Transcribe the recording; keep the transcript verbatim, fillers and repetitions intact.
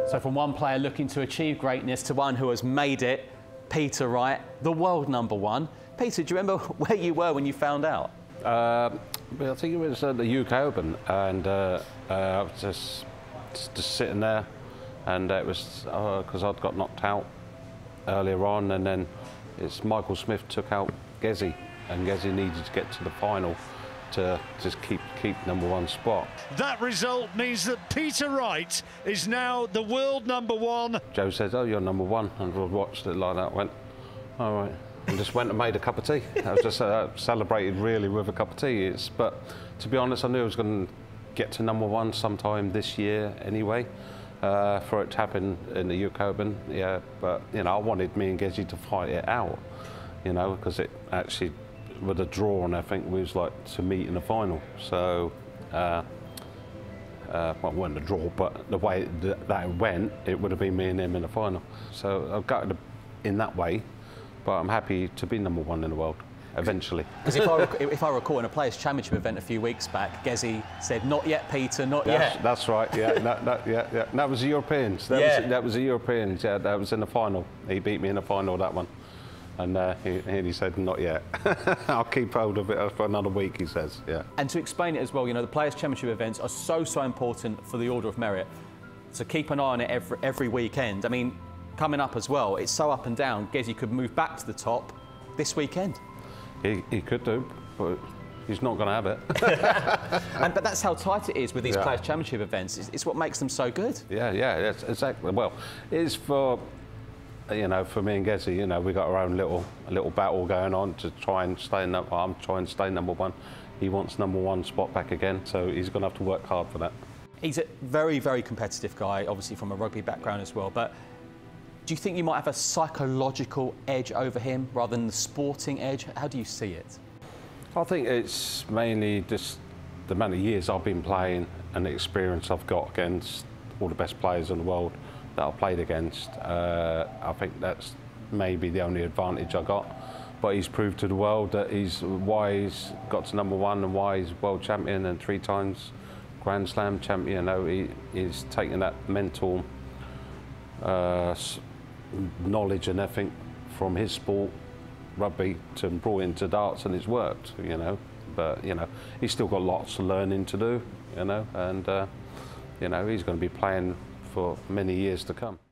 So from one player looking to achieve greatness to one who has made it, Peter Wright, the world number one. Peter, do you remember where you were when you found out? Uh, I think it was at the U K Open, and uh, uh, I was just, just sitting there, and it was because uh, I'd got knocked out earlier on, and then it's Michael Smith took out 𝗟𝗄, and 𝗟𝗄 needed to get to the final to just keep keep number one spot. That result means that Peter Wright is now the world number one. Joe says, "Oh, you're number one," and I watched it like that. Went, "All right," and just went and made a cup of tea. I was just uh, celebrated really with a cup of tea. It's, but to be honest, I knew I was going to get to number one sometime this year anyway. Uh, for it to happen in the U K Open, yeah. But you know, I wanted me and 𝗟𝗄 to fight it out, you know, because it actually, with a draw and everything, we was like to meet in the final. So, uh, uh, well, it wasn't a draw, but the way that, that it went, it would have been me and him in the final. So I've got it in that way, but I'm happy to be number one in the world. Eventually. Because if, I if I recall, in a Players' Championship event a few weeks back, 𝗟𝗄 said, "Not yet, Peter, not that's, yet." That's right, yeah, that, that, yeah, yeah. That was the Europeans. That, yeah. was, that was the Europeans, yeah, that was in the final. He beat me in the final, that one. And uh, he, he said, "Not yet." I'll keep hold of it for another week, he says, yeah. And to explain it as well, you know, the Players' Championship events are so, so important for the Order of Merit. So keep an eye on it every, every weekend. I mean, coming up as well, it's so up and down. 𝗟𝗄 could move back to the top this weekend. He, he could do, but he's not going to have it. and, but that's how tight it is with these yeah. Players' Championship events. It's, it's what makes them so good. Yeah, yeah, it's, exactly. Well, it is for, you know, for me and 𝗟𝗄, you know, we got our own little little battle going on to try and stay in that. I'm trying to stay number one. He wants number one spot back again, so he's going to have to work hard for that. He's a very, very competitive guy, obviously from a rugby background as well, but do you think you might have a psychological edge over him rather than the sporting edge? How do you see it? I think it's mainly just the amount of years I've been playing and the experience I've got against all the best players in the world that I've played against. Uh, I think that's maybe the only advantage I got. But he's proved to the world that he's why he's got to number one and why he's world champion and three times Grand Slam champion. You know, he, he's taken that mental uh, knowledge and everything from his sport, rugby, to brought into darts, and it's worked, you know. But, you know, he's still got lots of learning to do, you know, and, uh, you know, he's going to be playing for many years to come.